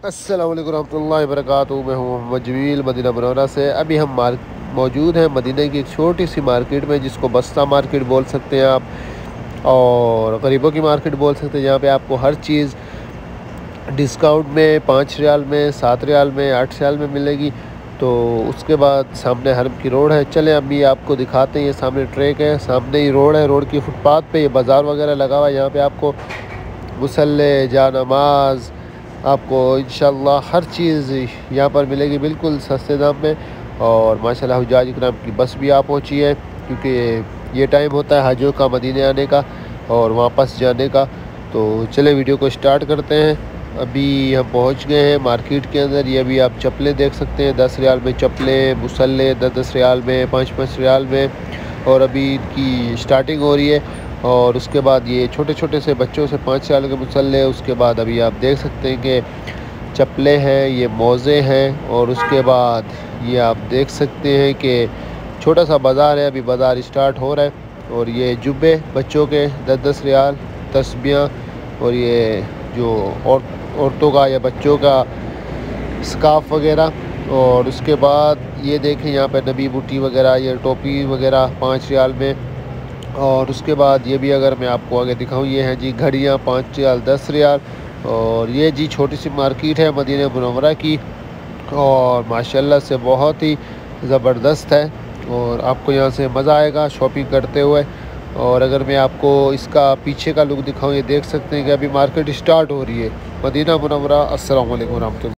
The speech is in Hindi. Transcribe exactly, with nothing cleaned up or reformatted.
अस्सलाम वालेकुम रहमतुल्लाहि व बरकातुहू। मैं हूँ मोहम्मद जमील मदीना मुनव्वरा से। अभी हम मार्क मौजूद हैं मदीना की एक छोटी सी मार्केट में, जिसको बस्ता मार्केट बोल सकते हैं आप और गरीबों की मार्केट बोल सकते हैं, जहाँ पे आपको हर चीज़ डिस्काउंट में पाँच रियाल में, सात रियाल में, आठ रियाल में मिलेगी। तो उसके बाद सामने हरम की रोड है। चलें अभी आपको दिखाते हैं। ये सामने ट्रैक है, सामने ही रोड है। रोड की फुटपाथ पे ये बाज़ार वगैरह लगा हुआ है। यहाँ पे आपको मुसल्ले, जा नमाज, आपको इंशाल्लाह हर चीज़ यहाँ पर मिलेगी बिल्कुल सस्ते दाम में। और माशाल्लाह हुज्जाज इकराम की बस भी आ पहुँची है, क्योंकि ये टाइम होता है हाजियों का मदीने आने का और वापस जाने का। तो चले वीडियो को स्टार्ट करते हैं। अभी हम पहुँच गए हैं मार्केट के अंदर। ये अभी आप चप्पलें देख सकते हैं, दस रियाल में चप्पलें, मुसल्ले दस दस रियाल में, पाँच पाँच रियाल में। और अभी इनकी स्टार्टिंग हो रही है। और उसके बाद ये छोटे छोटे से बच्चों से पाँच साल के मुसल्ले। उसके बाद अभी आप देख सकते हैं कि चप्पलें हैं, ये मोज़े हैं। और उसके बाद ये आप देख सकते हैं कि छोटा सा बाज़ार है, अभी बाज़ार स्टार्ट हो रहा है। और ये जुब्बे बच्चों के दस दस रियाल, तस्बियाँ, और ये जो और औरतों का या बच्चों का स्कार्फ वगैरह। और उसके बाद ये देखें यहाँ पे नबी बूटी वगैरह, ये टोपी वगैरह पाँच रियाल में। और उसके बाद ये भी अगर मैं आपको आगे दिखाऊं, ये है जी घड़ियाँ पाँच रियाल, दस रियाल। और ये जी छोटी सी मार्केट है मदीना मुनव्वरा की, और माशाल्लाह से बहुत ही ज़बरदस्त है। और आपको यहाँ से मज़ा आएगा शॉपिंग करते हुए। और अगर मैं आपको इसका पीछे का लुक दिखाऊं, ये देख सकते हैं कि अभी मार्केट स्टार्ट हो रही है मदीना मुनव्वरा। अस्सलाम वालेकुम रहमतुल्लाह।